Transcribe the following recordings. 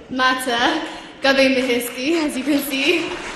Mata, Gabi Mihiski, as you can see.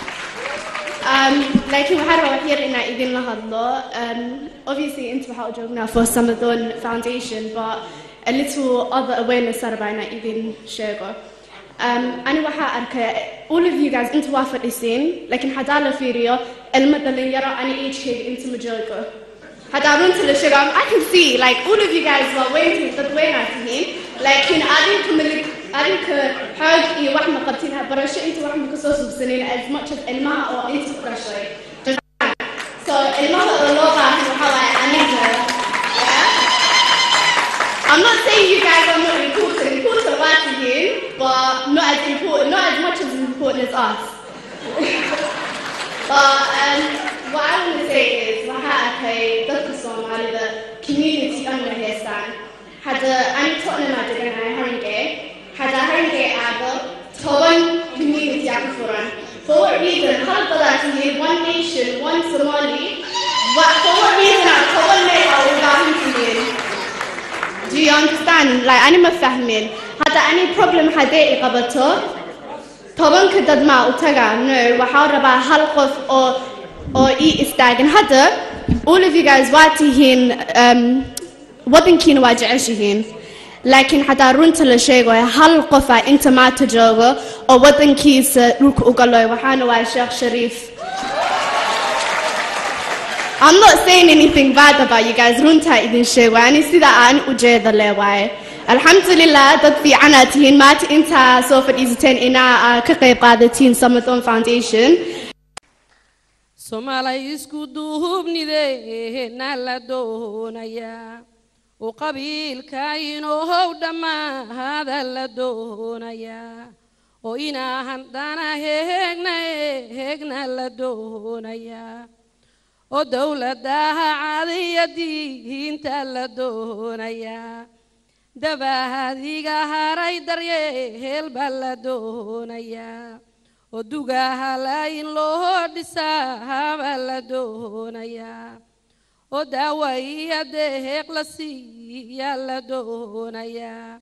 لكن وحرة وحير إن إذن لها الله. Obviously, أنتوا حاجونا for Samathon Foundation, but a little other awareness صار بعنا إذن شيء. أنا وحأرك all of you guys أنتوا وافقين لكن حدالة في ريو المثل يرى أنا إيش كذا أنتوا مجركوا. حدارون تلشجام I can see like all of you guys were waiting for the way ناتين لكن أدين كحاج واحد ما قبتينها برشة أنتوا واحد مكسوس بسنين as much as الماء أو أنتوا برشة. So الماء اللغة محاولة أنيها. I'm not saying you guys are not important واحدين but not as important, not as much as important as us. But what I want to say is وحاكي تتصل على the community أنا هستان هذا أنا تقولنا ما تقولنا هرنجة هذا هرنجة عبر طبعا community عبوران for what reason هل بلاتي one nation one Somali what for what reason طبعا ما أوجاهم كمين do you understand like أنا ما فاهمين هذا أنا problem هذا قبته طبعا كدد ما أتجا no وحارب هالقف أو إستاجن هذا all of you guys واتيهن وضن كين واجعشهن لكن حتى رنت لشيء هالقفة أنت ما تجاوب أو وضن كيس روك أقوله وحنا وعشق شريف I'm not saying anything bad about you guys رنتها إذن شيء وأنا سيدا عن وجد الله الحمد لله تطفي عناتين مات أنت سوف تيزتين إنا كقيب قادتين Samathon Foundation Somali isku duubnideena la doonaya oo qabiilka inoo dhamaada la doonaya oo inaan dana heegna la doonaya oo dawladaha caadiyadiinta la doonaya dabahadiga haray daryeel baa la doonaya ودوغا لاين لو دسا بلا دونيا وداوي يدهق لسي يلا دونيا